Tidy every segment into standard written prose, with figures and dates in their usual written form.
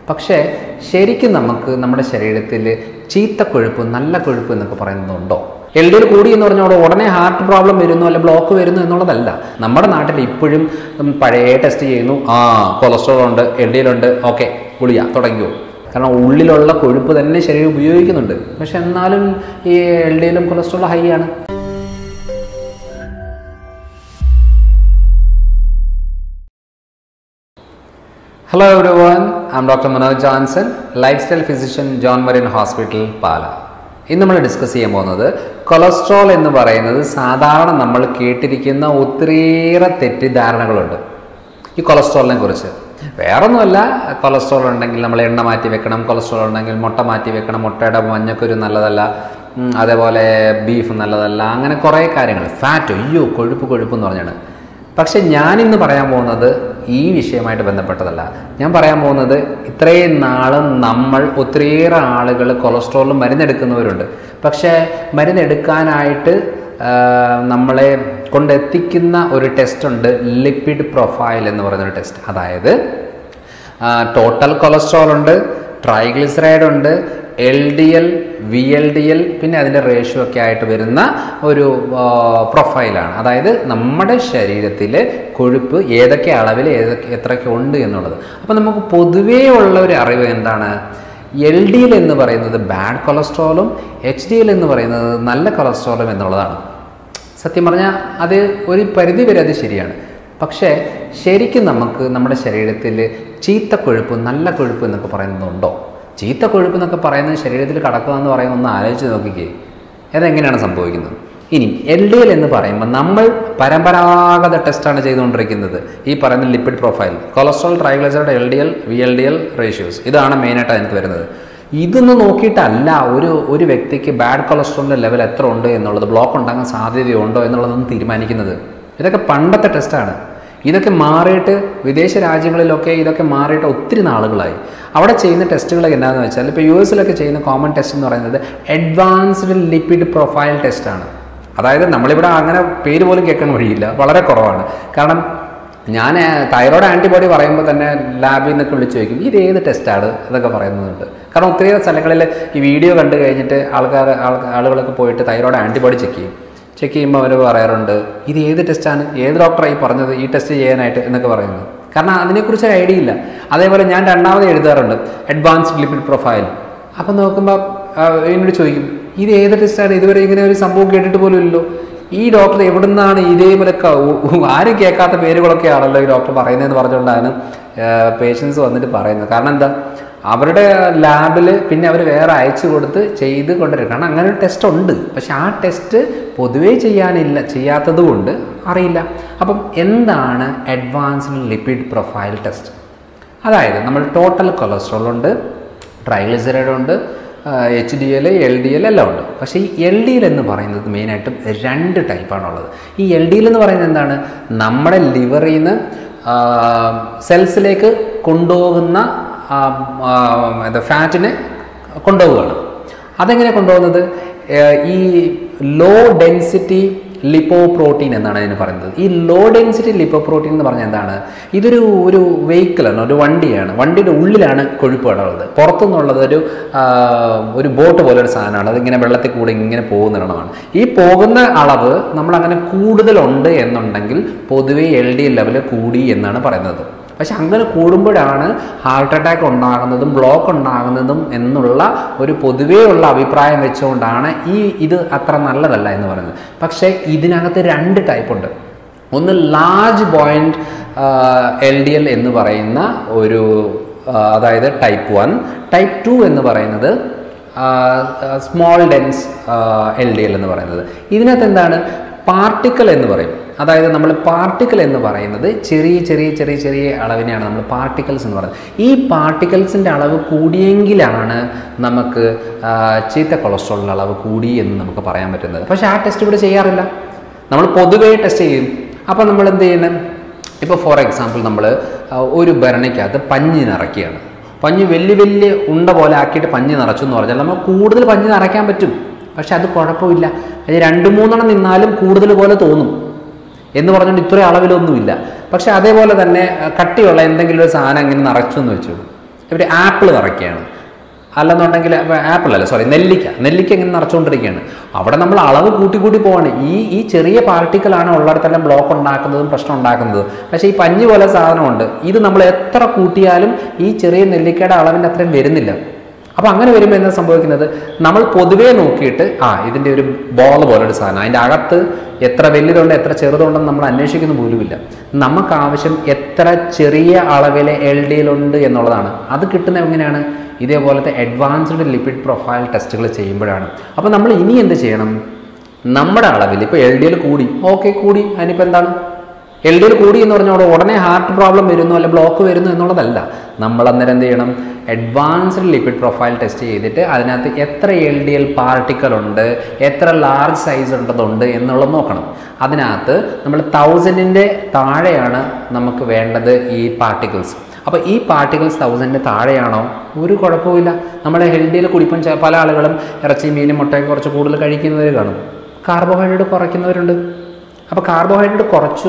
പക്ഷേ ശരിക്കും നമുക്ക് നമ്മുടെ ശരീരത്തിൽ ചീത്ത കൊഴുപ്പ് നല്ല കൊഴുപ്പ് എന്നൊക്കെ പറയുന്നുണ്ടോ? LDL കൂടി എന്ന് പറഞ്ഞാൽ ഉടനെ ഹാർട്ട് പ്രോബ്ലം വരുന്നു അല്ലെ ബ്ലോക്ക് വരുന്നു എന്നുള്ളതല്ല. നമ്മുടെ നാട്ടിൽ ഇപ്പോഴും പഴയ ടെസ്റ്റ് ചെയ്യുന്നു, കൊളസ്ട്രോൾ ഉണ്ട്, LDL ഉണ്ട്, ഓക്കെ ഗുളിക തുടങ്ങിയോ. കാരണം ഉള്ളിലുള്ള കൊഴുപ്പ് തന്നെ ശരീരം ഉപയോഗിക്കുന്നുണ്ട്. പക്ഷെ എന്നാലും ഈ LDLും കൊളസ്ട്രോളും ഹൈ ആണ്. Hello everyone, I'm Dr. Manoj Johnson, lifestyle physician, John Marine Hospital, Pala. ഇന്ന് നമ്മൾ ഡിസ്കസ് ചെയ്യാൻ പോകുന്നത് കൊളസ്ട്രോൾ എന്ന് പറയുന്നത് സാധാരണ നമ്മൾ കേട്ടിരിക്കുന്ന ഒത്തിരിയേറെ തെറ്റിദ്ധാരണകളുണ്ട് ഈ കൊളസ്ട്രോളിനെ കുറിച്ച്. വേറൊന്നുമല്ല, കൊളസ്ട്രോൾ ഉണ്ടെങ്കിൽ നമ്മൾ എണ്ണ മാറ്റി വെക്കണം, കൊളസ്ട്രോൾ ഉണ്ടെങ്കിൽ മുട്ട മാറ്റി വെക്കണം, മുട്ടയുടെ മഞ്ഞക്കുരു നല്ലതല്ല, അതേപോലെ ബീഫ് നല്ലതല്ല, അങ്ങനെ കുറേ കാര്യങ്ങൾ. ഫാറ്റ്, അയ്യോ കൊഴുപ്പ് എന്ന് പറഞ്ഞാണ്. പക്ഷെ ഞാനിന്ന് പറയാൻ പോകുന്നത് ഈ വിഷയമായിട്ട് ബന്ധപ്പെട്ടതല്ല. ഞാൻ പറയാൻ പോകുന്നത് ഇത്രയും നാളും നമ്മൾ ഒത്തിരിയേറെ ആളുകൾ കൊളസ്ട്രോളിൽ മരുന്നെടുക്കുന്നവരുണ്ട്. പക്ഷേ മരുന്നെടുക്കാനായിട്ട് നമ്മളെ കൊണ്ടെത്തിക്കുന്ന ഒരു ടെസ്റ്റ് ഉണ്ട്, ലിപ്പിഡ് പ്രൊഫൈൽ എന്ന് പറയുന്നൊരു ടെസ്റ്റ്. അതായത് ടോട്ടൽ കൊളസ്ട്രോൾ ഉണ്ട്, ട്രൈഗ്ലിസറൈഡ് ഉണ്ട്, LDL, VLDL, പിന്നെ അതിൻ്റെ റേഷ്യോ ഒക്കെ ആയിട്ട് വരുന്ന ഒരു പ്രൊഫൈലാണ്. അതായത് നമ്മുടെ ശരീരത്തിൽ കൊഴുപ്പ് ഏതൊക്കെ അളവിൽ എത്രയൊക്കെ ഉണ്ട് എന്നുള്ളത്. അപ്പോൾ നമുക്ക് പൊതുവേ ഉള്ള ഒരു അറിവ് എന്താണ്? LDL എന്ന് പറയുന്നത് ബാഡ് കൊളസ്ട്രോളും HDL എന്ന് പറയുന്നത് നല്ല കൊളസ്ട്രോളും എന്നുള്ളതാണ്. സത്യം പറഞ്ഞാൽ അത് ഒരു പരിധി വരെ അത് ശരിയാണ്. പക്ഷേ ശരിക്കും നമുക്ക് നമ്മുടെ ശരീരത്തിൽ ചീത്ത കൊഴുപ്പ് നല്ല കൊഴുപ്പ് എന്നൊക്കെ പറയുന്നുണ്ടോ? ചീത്ത കൊഴുപ്പ് എന്നൊക്കെ പറയുന്നത് ശരീരത്തിൽ കടക്കുക എന്ന് പറയുന്നത് ഒന്ന് ആലോചിച്ച് നോക്കിക്കേ, അതെങ്ങനെയാണ് സംഭവിക്കുന്നത്. ഇനി LDL എന്ന് പറയുമ്പോൾ നമ്മൾ പരമ്പരാഗത ടെസ്റ്റാണ് ചെയ്തുകൊണ്ടിരിക്കുന്നത്. ഈ പറയുന്ന lipid profile, cholesterol, triglyceride, LDL, VLDL ratios, ഇതാണ് മെയിനായിട്ട് അതിനകത്ത് വരുന്നത്. ഇതൊന്നും നോക്കിയിട്ടല്ല ഒരു വ്യക്തിക്ക് ബാഡ് കൊളസ്ട്രോളിൻ്റെ ലെവൽ എത്ര ഉണ്ട് എന്നുള്ളത്, ബ്ലോക്ക് ഉണ്ടാകാൻ സാധ്യതയുണ്ടോ എന്നുള്ളതൊന്നും തീരുമാനിക്കുന്നത്. ഇതൊക്കെ പണ്ടത്തെ ടെസ്റ്റാണ്. ഇതൊക്കെ മാറിയിട്ട് വിദേശ രാജ്യങ്ങളിലൊക്കെ ഇതൊക്കെ മാറിയിട്ട് ഒത്തിരി നാളുകളായി. അവിടെ ചെയ്യുന്ന ടെസ്റ്റുകളൊക്കെ എന്താണെന്ന് വെച്ചാൽ, ഇപ്പോൾ US ചെയ്യുന്ന കോമൺ ടെസ്റ്റ് എന്ന് പറയുന്നത് അഡ്വാൻസ്ഡ് ലിപ്പിഡ് പ്രൊഫൈൽ ടെസ്റ്റാണ്. അതായത് നമ്മളിവിടെ അങ്ങനെ പേര് പോലും കേൾക്കാൻ വഴിയില്ല, വളരെ കുറവാണ്. കാരണം ഞാൻ തൈറോയ്ഡ് ആൻറ്റിബോഡി പറയുമ്പോൾ തന്നെ ലാബിൽ നിന്നൊക്കെ വിളിച്ച് ചോദിക്കും ഇത് ഏത് ടെസ്റ്റാണ് എന്നൊക്കെ പറയുന്നുണ്ട്. കാരണം ഒത്തിരി സ്ഥലങ്ങളിൽ ഈ വീഡിയോ കണ്ടു കഴിഞ്ഞിട്ട് ആളുകളൊക്കെ പോയിട്ട് തൈറോയ്ഡ് ആൻറ്റിബോഡി ചെക്ക് ചെയ്യുമ്പോൾ അവർ പറയാറുണ്ട് ഇത് ഏത് ടെസ്റ്റാണ്, ഏത് ഡോക്ടറായി പറഞ്ഞത് ഈ ടെസ്റ്റ് ചെയ്യാനായിട്ട് എന്നൊക്കെ പറയുന്നത്. കാരണം അതിനെക്കുറിച്ച് ഒരു ഐഡിയ ഇല്ല. അതേപോലെ ഞാൻ രണ്ടാമത് എഴുതാറുണ്ട് അഡ്വാൻസ്ഡ് ലിപ്പിഡ് പ്രൊഫൈൽ. അപ്പം നോക്കുമ്പോൾ എന്നോട് ചോദിക്കും ഇത് ഏത് ടെസ്റ്റാണ്, ഇതുവരെ ഇങ്ങനെ ഒരു സംഭവം കേട്ടിട്ട് പോലും ഇല്ലല്ലോ, ഈ ഡോക്ടർ എവിടെ നിന്നാണ് ഇതേപോലെ ആരും കേൾക്കാത്ത പേരുകളൊക്കെ ആണല്ലോ ഈ ഡോക്ടർ പറയുന്നതെന്ന് പറഞ്ഞുകൊണ്ടാണ് പേഷ്യൻസ് വന്നിട്ട് പറയുന്നത്. കാരണം എന്താ, അവരുടെ ലാബിൽ പിന്നെ അവർ വേറെ അയച്ചു കൊടുത്ത് ചെയ്ത് കൊണ്ടുവരും. കാരണം അങ്ങനെ ഒരു ടെസ്റ്റ് ഉണ്ട്, പക്ഷെ ആ ടെസ്റ്റ് പൊതുവേ ചെയ്യാത്തത് കൊണ്ട് അറിയില്ല. അപ്പം എന്താണ് അഡ്വാൻസ്ഡ് ലിപ്പിഡ് പ്രൊഫൈൽ ടെസ്റ്റ്? അതായത് നമ്മൾ ടോട്ടൽ കൊളസ്ട്രോൾ ഉണ്ട്, ട്രൈഗ്ലിസറൈഡ് ഉണ്ട്, HDL, LDL എല്ലാം ഉണ്ട്. പക്ഷേ ഈ LDL എന്ന് പറയുന്നത് മെയിനായിട്ടും 2 ടൈപ്പാണുള്ളത്. ഈ LDL എന്ന് പറയുന്നത് എന്താണ്? നമ്മുടെ ലിവറിൽ നിന്ന് സെൽസിലേക്ക് കൊണ്ടുപോകുന്ന ഫാറ്റിനെ കൊണ്ടുപോവുകയാണ്. അതെങ്ങനെ കൊണ്ടുപോകുന്നത്? ഈ ലോ ഡെൻസിറ്റി ലിപ്പോപ്രോട്ടീൻ എന്നാണ് അതിന് പറയുന്നത്. ഈ ലോ ഡെൻസിറ്റി ലിപ്പോപ്രോട്ടീൻ എന്ന് പറഞ്ഞാൽ എന്താണ്? ഒരു വെഹിക്കിളാണ്, ഒരു വണ്ടിയാണ്. വണ്ടിയുടെ ഉള്ളിലാണ് കൊഴുപ്പ് ഉള്ളത്, പുറത്തുനിന്നുള്ളത് ഒരു ബോട്ട് പോലെ ഒരു സാധനമാണ്. അതിങ്ങനെ വെള്ളത്തിൽ കൂടെ ഇങ്ങനെ പോകുന്നതാണ്. ഈ പോകുന്ന അളവ് നമ്മളങ്ങനെ കൂടുതലുണ്ട് എന്നുണ്ടെങ്കിൽ പൊതുവെ LDL ലെവൽ കൂടി എന്നാണ് പറയുന്നത്. പക്ഷെ അങ്ങനെ കൂടുമ്പോഴാണ് ഹാർട്ട് അറ്റാക്ക് ഉണ്ടാകുന്നതും ബ്ലോക്ക് ഉണ്ടാകുന്നതും എന്നുള്ള ഒരു പൊതുവേ ഉള്ള അഭിപ്രായം വെച്ചുകൊണ്ടാണ് ഇത് അത്ര നല്ലതല്ല എന്ന് പറയുന്നത്. പക്ഷേ ഇതിനകത്ത് 2 ടൈപ്പ് ഉണ്ട്. ഒന്ന് ലാർജ് ബോയിൻറ്റ് LDL എന്ന് പറയുന്ന ഒരു, അതായത് ടൈപ്പ് 1. ടൈപ്പ് 2 എന്ന് പറയുന്നത് സ്മോൾ ഡെൻസ് LDL എന്ന് പറയുന്നത്. ഇതിനകത്ത് എന്താണ്? പാർട്ടിക്കിൾ എന്ന് പറയും. അതായത് നമ്മൾ പാർട്ടിക്കിൾ എന്ന് പറയുന്നത് ചെറിയ അളവിനെയാണ് നമ്മൾ പാർട്ടിക്കിൾസ് എന്ന് പറയുന്നത്. ഈ പാർട്ടിക്കിൾസിൻ്റെ അളവ് കൂടിയെങ്കിലാണ് നമുക്ക് ചീത്ത കൊളസ്ട്രോളിൻ്റെ അളവ് കൂടി എന്ന് നമുക്ക് പറയാൻ പറ്റുന്നത്. പക്ഷേ ആ ടെസ്റ്റ് ഇവിടെ ചെയ്യാറില്ല. നമ്മൾ പൊതുവേ ടെസ്റ്റ് ചെയ്യും. അപ്പോൾ നമ്മൾ എന്ത് ചെയ്യണം? ഇപ്പോൾ ഫോർ എക്സാമ്പിൾ നമ്മൾ ഒരു ഭരണിക്കകത്ത് പഞ്ഞി നിറയ്ക്കുകയാണ്. പഞ്ഞി വലിയ ഉണ്ട പോലെ ആക്കിയിട്ട് പഞ്ഞി നിറച്ചു എന്ന് പറഞ്ഞാൽ നമ്മൾ കൂടുതൽ പഞ്ഞി നിറയ്ക്കാൻ പറ്റും. പക്ഷെ അത് കുഴപ്പമില്ല. അത് 2-3 നിന്നാലും കൂടുതൽ പോലെ തോന്നും എന്ന് പറഞ്ഞുകൊണ്ട് ഇത്ര അളവിലൊന്നുമില്ല. പക്ഷെ അതേപോലെ തന്നെ കട്ടിയുള്ള എന്തെങ്കിലും ഒരു സാധനം ഇങ്ങനെ നിറച്ചു എന്ന് വെച്ചു, ഇവർ ആപ്പിൾ നിറയ്ക്കുകയാണ്, അല്ലെന്നുണ്ടെങ്കിൽ ആപ്പിൾ അല്ല സോറി നെല്ലിക്ക ഇങ്ങനെ നിറച്ചുകൊണ്ടിരിക്കുകയാണ്. അവിടെ നമ്മൾ അളവ് കൂട്ടി പോവാണ്. ഈ ചെറിയ പാർട്ടിക്കിളാണ് ഉള്ളിടത്തെല്ലാം ബ്ലോക്ക് ഉണ്ടാക്കുന്നതും പ്രശ്നം ഉണ്ടാക്കുന്നതും. പക്ഷേ ഈ പഞ്ഞ് പോലെ സാധനമുണ്ട്, ഇത് നമ്മൾ എത്ര കൂട്ടിയാലും ഈ ചെറിയ നെല്ലിക്കയുടെ അളവിൻ്റെ അത്രയും വരുന്നില്ല. അപ്പോൾ അങ്ങനെ വരുമ്പോൾ എന്താ സംഭവിക്കുന്നത്, നമ്മൾ പൊതുവേ നോക്കിയിട്ട് ഇതിൻ്റെ ഒരു ബോൾ പോലൊരു സാധനം, അതിൻ്റെ അകത്ത് എത്ര വലുതുണ്ട് എത്ര ചെറുതുണ്ടെന്ന് നമ്മൾ അന്വേഷിക്കുന്ന പോലുമില്ല. നമുക്ക് ആവശ്യം എത്ര ചെറിയ അളവിലെ LDL ഉണ്ട് എന്നുള്ളതാണ്. അത് കിട്ടുന്നത് എങ്ങനെയാണ്, ഇതേപോലത്തെ അഡ്വാൻസ്ഡ് ലിപ്പിഡ് പ്രൊഫൈൽ ടെസ്റ്റുകൾ ചെയ്യുമ്പോഴാണ്. അപ്പോൾ നമ്മൾ ഇനി എന്ത് ചെയ്യണം, നമ്മുടെ അളവിൽ ഇപ്പോൾ LDL കൂടി, കൂടി, അതിനിപ്പോൾ എന്താണ്, LDL കൂടി എന്ന് പറഞ്ഞാൽ ഉടനെ ഹാർട്ട് പ്രോബ്ലം വരുന്നു അല്ലെ ബ്ലോക്ക് വരുന്നു എന്നുള്ളതല്ല. നമ്മൾ അന്നേരം എന്ത് ചെയ്യണം, അഡ്വാൻസ്ഡ് ലിപ്പിഡ് പ്രൊഫൈൽ ടെസ്റ്റ് ചെയ്തിട്ട് അതിനകത്ത് എത്ര LDL പാർട്ടിക്കൽ ഉണ്ട്, എത്ര ലാർജ് സൈസ് ഉണ്ടതുണ്ട് എന്നുള്ളത് നോക്കണം. അതിനകത്ത് നമ്മൾ 1000-ന്റെ താഴെയാണ് നമുക്ക് വേണ്ടത് ഈ പാർട്ടിക്കിൾസ്. അപ്പോൾ ഈ പാർട്ടിക്കിൾസ് 1000-ന്റെ താഴെയാണോ ഒരു കുഴപ്പമില്ല. നമ്മുടെ LDL കുടിപ്പം പല ആളുകളും ഇറച്ചി മീനും മുട്ടയൊക്കെ കുറച്ച് കൂടുതൽ കഴിക്കുന്നവർ കാണും, കാർബോഹൈഡ്രേറ്റ് കുറയ്ക്കുന്നവരുണ്ട്. അപ്പോൾ കാർബോഹൈഡ്രേറ്റ് കുറച്ച്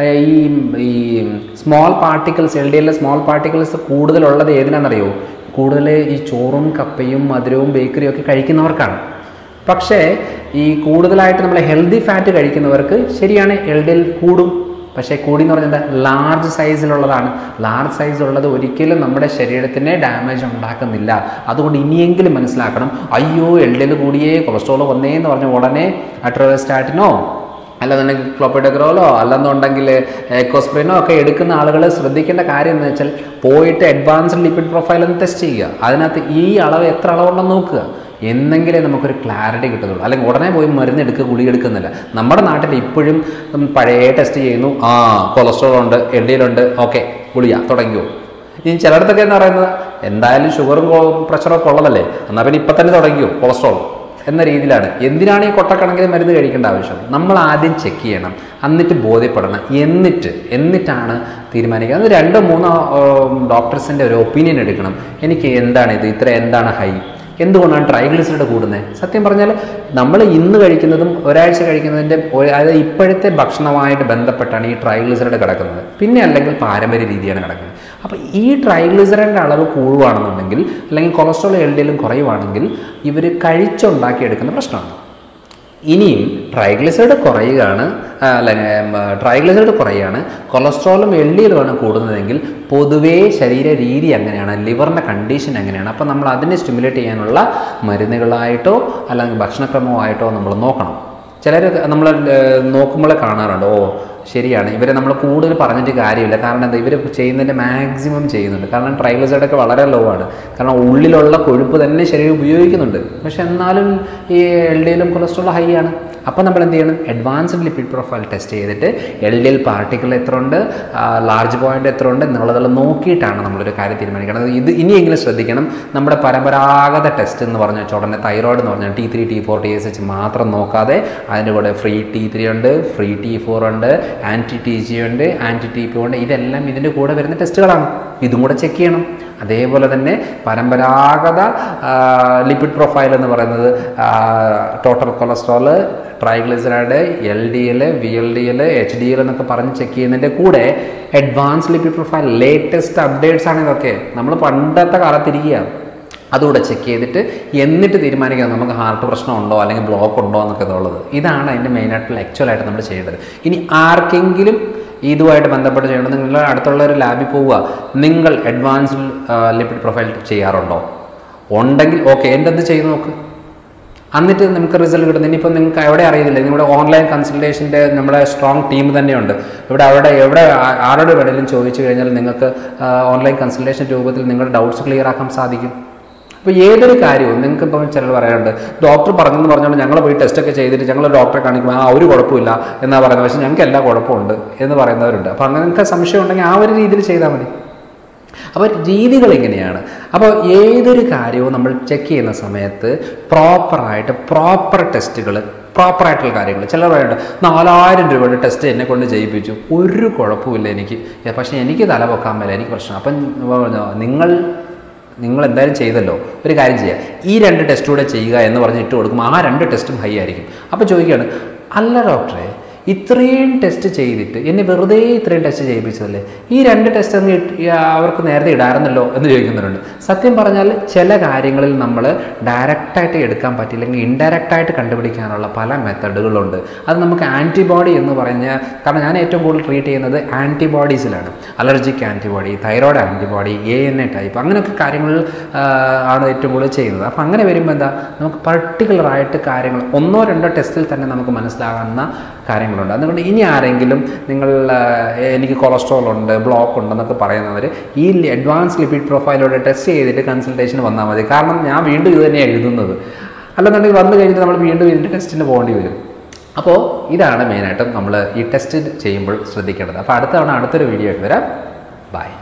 ഈ small particles LDL small particles കൂടുതലുള്ളത് ഏതിനാണെന്നറിയോ, കൂടുതൽ ഈ ചോറും കപ്പയും മധുരവും ബേക്കറിയും ഒക്കെ കഴിക്കുന്നവർക്കാണ്. പക്ഷേ ഈ കൂടുതലായിട്ട് നമ്മൾ ഹെൽത്തി ഫാറ്റ് കഴിക്കുന്നവർക്ക് ശരിയാണ് LDL കൂടും. പക്ഷേ കൂടി എന്ന് പറഞ്ഞാൽ എന്താ, ലാർജ് സൈസിലുള്ളതാണ്. ലാർജ് സൈസ് ഉള്ളത് ഒരിക്കലും നമ്മുടെ ശരീരത്തിന് ഡാമേജ് ഉണ്ടാക്കുന്നില്ല. അതുകൊണ്ട് ഇനിയെങ്കിലും മനസ്സിലാക്കണം, അയ്യോ LDL കൂടിയേ കൊളസ്ട്രോൾ വന്നേ എന്ന് പറഞ്ഞ ഉടനെ അട്രോസ്റ്റാറ്റിനോ അല്ലെന്നുണ്ടെങ്കിൽ ക്ലോപ്പിഡോഗ്രോളോ അല്ലെന്നുണ്ടെങ്കിൽ എക്കോസ്പ്രിനോ ഒക്കെ എടുക്കുന്ന ആളുകൾ ശ്രദ്ധിക്കേണ്ട കാര്യം എന്ന് വെച്ചാൽ പോയിട്ട് അഡ്വാൻസ്ഡ് ലിപ്പിഡ് പ്രൊഫൈൽ ഒന്ന് ടെസ്റ്റ് ചെയ്യുക. അതിനകത്ത് ഈ അളവ് എത്ര അളവുണ്ടെന്ന് നോക്കുക, എന്നെങ്കിലേ നമുക്കൊരു ക്ലാരിറ്റി കിട്ടുന്നുള്ളൂ. അല്ലെങ്കിൽ ഉടനെ പോയി മരുന്നെടുക്കുക, ഗുളി എടുക്കുന്നില്ല. നമ്മുടെ നാട്ടിൽ ഇപ്പോഴും പഴയ ടെസ്റ്റ് ചെയ്യുന്നു, കൊളസ്ട്രോൾ ഉണ്ട്, LDL ഉണ്ട്, ഗുളിയ തുടങ്ങിയോ. ഇനി ചിലയിടത്തൊക്കെ എന്ന് പറയുന്നത് എന്തായാലും ഷുഗറും പ്രഷറൊക്കെ ഉള്ളതല്ലേ, എന്നാൽ പിന്നെ ഇപ്പം തന്നെ തുടങ്ങിയോ കൊളസ്ട്രോൾ എന്ന രീതിയിലാണ്. എന്തിനാണ് ഈ കൊട്ടക്കണക്കിന് മരുന്ന് കഴിക്കേണ്ട ആവശ്യം? നമ്മൾ ആദ്യം ചെക്ക് ചെയ്യണം, എന്നിട്ട് ബോധ്യപ്പെടണം, എന്നിട്ടാണ് തീരുമാനിക്കുക. അത് 2-3 ഡോക്ടേഴ്സിൻ്റെ ഒരു ഒപ്പീനിയൻ എടുക്കണം. എനിക്ക് എന്താണ് ഇത്, എന്താണ് ഹൈ, എന്തുകൊണ്ടാണ് ട്രൈഗ്ലിസറൈഡ് കൂടുന്നത്? സത്യം പറഞ്ഞാൽ നമ്മൾ ഇന്ന് കഴിക്കുന്നതും ഒരാഴ്ച കഴിക്കുന്നതിൻ്റെ അതായത് ഇപ്പോഴത്തെ ഭക്ഷണമായിട്ട് ബന്ധപ്പെട്ടാണ് ഈ ട്രൈഗ്ലിസറൈഡ് കിടക്കുന്നത്, പിന്നെ അല്ലെങ്കിൽ പാരമ്പര്യ രീതിയാണ് കിടക്കുന്നത്. അപ്പോൾ ഈ ട്രൈഗ്ലിസറൈഡിൻ്റെ അളവ് കൂടുകയാണെന്നുണ്ടെങ്കിൽ അല്ലെങ്കിൽ കൊളസ്ട്രോൾ LDL കുറയുവാണെങ്കിൽ ഇവർ കഴിച്ചുണ്ടാക്കിയെടുക്കുന്ന പ്രശ്നമാണ്. ഇനിയും ട്രൈഗ്ലിസറൈഡ് കുറയുകയാണ്, കൊളസ്ട്രോളും LDL കൂടുന്നതെങ്കിൽ പൊതുവേ ശരീര രീതി എങ്ങനെയാണ്, ലിവറിൻ്റെ കണ്ടീഷൻ എങ്ങനെയാണ്, അപ്പോൾ നമ്മൾ അതിനെ സ്റ്റിമുലേറ്റ് ചെയ്യാനുള്ള മരുന്നുകളായിട്ടോ അല്ലെങ്കിൽ ഭക്ഷണക്രമമായിട്ടോ നമ്മൾ നോക്കണം. ചിലർ നമ്മൾ നോക്കുമ്പോൾ കാണാറുണ്ട്, ശരിയാണ്, ഇവരെ നമ്മൾ കൂടുതൽ പറഞ്ഞിട്ട് കാര്യമില്ല. കാരണം എന്താ, ഇവർ ചെയ്യുന്നതിൻ്റെ മാക്സിമം ചെയ്യുന്നുണ്ട്. കാരണം ട്രൈഗ്ലിസറൈഡൊക്കെ വളരെ ലോ ആണ്. കാരണം ഉള്ളിലുള്ള കൊഴുപ്പ് തന്നെ ശരീരം ഉപയോഗിക്കുന്നുണ്ട്. പക്ഷെ എന്നാലും ഈ LDLും കൊളസ്ട്രോളും ഹൈ ആണ്. അപ്പോൾ നമ്മൾ എന്ത് ചെയ്യണം, അഡ്വാൻസ്ഡ് ലിപ്പിഡ് പ്രൊഫൈൽ ടെസ്റ്റ് ചെയ്തിട്ട് LDL പാർട്ടിക്കിൾ എത്ര ഉണ്ട്, ലാർജ് പോയിൻ്റ് എത്ര ഉണ്ട് എന്നുള്ളതെല്ലാം നോക്കിയിട്ടാണ് നമ്മളൊരു കാര്യം തീരുമാനിക്കണം. ഇത് ഇനിയെങ്കിലും ശ്രദ്ധിക്കണം. നമ്മുടെ പരമ്പരാഗത ടെസ്റ്റ് എന്ന് പറഞ്ഞു വെച്ചാൽ ഉടനെ തൈറോയിഡ് എന്ന് പറഞ്ഞാൽ T3, T4, TSH മാത്രം നോക്കാതെ അതിൻ്റെ കൂടെ ഫ്രീ T3 ഉണ്ട്, ഫ്രീ T4 ഉണ്ട്, ആൻറ്റി-TG ഉണ്ട്, ആൻറ്റി-TP ഉണ്ട്. ഇതെല്ലാം ഇതിൻ്റെ കൂടെ വരുന്ന ടെസ്റ്റുകളാണ്. ഇതും കൂടെ ചെക്ക് ചെയ്യണം. അതേപോലെ തന്നെ പരമ്പരാഗത ലിപ്പിഡ് പ്രൊഫൈൽ എന്ന് പറയുന്നത് total cholesterol, triglyceride, LDL, VLDL, HDL എന്നൊക്കെ പറഞ്ഞ് ചെക്ക് ചെയ്യുന്നതിൻ്റെ കൂടെ advance lipid profile latest updates ആണ് ഇതൊക്കെ. നമ്മൾ പണ്ടത്തെ കാലത്തിരിക്കുക. അതുകൂടെ ചെക്ക് ചെയ്തിട്ട് എന്നിട്ട് തീരുമാനിക്കണം നമുക്ക് ഹാർട്ട് പ്രശ്നം ഉണ്ടോ അല്ലെങ്കിൽ ബ്ലോക്ക് ഉണ്ടോ എന്നൊക്കെ ഉള്ളത്. ഇതാണ് അതിൻ്റെ മെയിനായിട്ടുള്ള ആക്ച്വലായിട്ട് നമ്മൾ ചെയ്യേണ്ടത്. ഇനി ആർക്കെങ്കിലും ഇതുമായിട്ട് ബന്ധപ്പെട്ട് ചെയ്യണം, നിങ്ങൾ അടുത്തുള്ള ഒരു ലാബിൽ പോവുക, നിങ്ങൾ അഡ്വാൻസ്ഡ് ലിപ്പിഡ് പ്രൊഫൈൽ ചെയ്യാറുണ്ടോ? ഉണ്ടെങ്കിൽ എൻ്റെ അത് ചെയ്ത് നോക്ക്, എന്നിട്ട് നമുക്ക് റിസൾട്ട് കിട്ടുന്നത്. ഇനിയിപ്പോൾ നിങ്ങൾക്ക് എവിടെ അറിയുന്നില്ല, നിങ്ങളുടെ ഓൺലൈൻ കൺസൾട്ടേഷൻ്റെ നമ്മുടെ സ്ട്രോങ് ടീം തന്നെയുണ്ട്. എവിടെ ആരോട് വേണമെങ്കിലും ചോദിച്ചു കഴിഞ്ഞാൽ നിങ്ങൾക്ക് ഓൺലൈൻ കൺസൾട്ടേഷൻ രൂപത്തിൽ നിങ്ങളുടെ ഡൗട്ട്സ് ക്ലിയർ ആക്കാൻ സാധിക്കും. അപ്പോൾ ഏതൊരു കാര്യവും നിങ്ങൾക്ക് ഇപ്പം ചിലർ പറയാറുണ്ട്, ഡോക്ടർ പറഞ്ഞെന്ന് പറഞ്ഞുകൊണ്ട് ഞങ്ങൾ പോയി ടെസ്റ്റൊക്കെ ചെയ്തിട്ട് ഞങ്ങൾ ഡോക്ടറെ കാണിക്കുമ്പോൾ ഒരു കുഴപ്പമില്ല എന്നാണ് പറയുന്നത്, പക്ഷേ ഞങ്ങൾക്ക് എല്ലാ കുഴപ്പമുണ്ട് എന്ന് പറയുന്നവരുണ്ട്. അപ്പോൾ അങ്ങനത്തെ സംശയം ഉണ്ടെങ്കിൽ ആ ഒരു രീതിയിൽ ചെയ്താൽ മതി. അപ്പോൾ രീതികൾ എങ്ങനെയാണ്? അപ്പോൾ ഏതൊരു കാര്യവും നമ്മൾ ചെക്ക് ചെയ്യുന്ന സമയത്ത് പ്രോപ്പർ ടെസ്റ്റുകൾ, പ്രോപ്പറായിട്ടുള്ള കാര്യങ്ങൾ. ചിലർ പറയുന്നുണ്ട് 4000 രൂപയുടെ ടെസ്റ്റ് എന്നെ കൊണ്ട് ചെയ്യിപ്പിച്ചു, ഒരു കുഴപ്പമില്ല എനിക്ക്, പക്ഷേ എനിക്ക് തല പൊക്കാൻ മേല, എനിക്ക് പ്രശ്നം. അപ്പം നിങ്ങൾ എന്തായാലും ചെയ്തല്ലോ, ഒരു കാര്യം ചെയ്യുക, ഈ 2 ടെസ്റ്റ് കൂടെ ചെയ്യുക എന്ന് പറഞ്ഞ് ഇട്ട് കൊടുക്കും. ആ 2 ടെസ്റ്റും ഹൈ ആയിരിക്കും. അപ്പോൾ ചോദിക്കുകയാണ്, അല്ല ഡോക്ടറെ, ഇത്രയും ടെസ്റ്റ് ചെയ്തിട്ട് എന്നെ വെറുതെ ഇത്രയും ടെസ്റ്റ് ചെയ്യിപ്പിച്ചതല്ലേ, ഈ 2 ടെസ്റ്റ് അങ്ങ് അവർക്ക് നേരത്തെ ഇടാറുന്നല്ലോ എന്ന് ചോദിക്കുന്നവരുണ്ട്. സത്യം പറഞ്ഞാൽ ചില കാര്യങ്ങളിൽ നമ്മൾ ഡയറക്റ്റായിട്ട് എടുക്കാൻ പറ്റില്ലെങ്കിൽ ഇൻഡയറക്റ്റായിട്ട് കണ്ടുപിടിക്കാനുള്ള പല മെത്തഡുകളുണ്ട്. അത് നമുക്ക് ആൻറ്റിബോഡി എന്ന് പറഞ്ഞ, കാരണം ഞാൻ ഏറ്റവും കൂടുതൽ ട്രീറ്റ് ചെയ്യുന്നത് ആൻറ്റിബോഡീസിലാണ്. Allergic antibody, thyroid antibody, ANA type, അങ്ങനെയൊക്കെ കാര്യങ്ങളിൽ ആണ് ഏറ്റവും കൂടുതൽ ചെയ്യുന്നത്. അപ്പോൾ അങ്ങനെ വരുമ്പോൾ എന്താ, നമുക്ക് പർട്ടിക്കുലറായിട്ട് കാര്യങ്ങൾ 1-2 ടെസ്റ്റിൽ തന്നെ നമുക്ക് മനസ്സിലാകുന്ന കാര്യങ്ങളുണ്ട്. അതുകൊണ്ട് ഇനി ആരെങ്കിലും നിങ്ങൾ എനിക്ക് കൊളസ്ട്രോൾ ഉണ്ട്, ബ്ലോക്ക് ഉണ്ടെന്നൊക്കെ പറയുന്നവർ ഈ അഡ്വാൻസ് ലിപിഡ് പ്രൊഫൈലോടെ ടെസ്റ്റ് ചെയ്തിട്ട് കൺസൾട്ടേഷൻ വന്നാൽ മതി. കാരണം ഞാൻ വീണ്ടും ഇത് തന്നെയാണ് എഴുതുന്നത്. അല്ലെന്നുണ്ടെങ്കിൽ വന്നു കഴിഞ്ഞിട്ട് നമ്മൾ വീണ്ടും ഇതിൻ്റെ ടെസ്റ്റിന് പോകേണ്ടി വരും. അപ്പോൾ ഇതാണ് മെയിനായിട്ടും നമ്മൾ ഈ ടെസ്റ്റ് ചെയ്യുമ്പോൾ ശ്രദ്ധിക്കേണ്ടത്. അപ്പോൾ അടുത്ത തവണ അടുത്തൊരു വീഡിയോ ആയിട്ട് വരാം. ബൈ.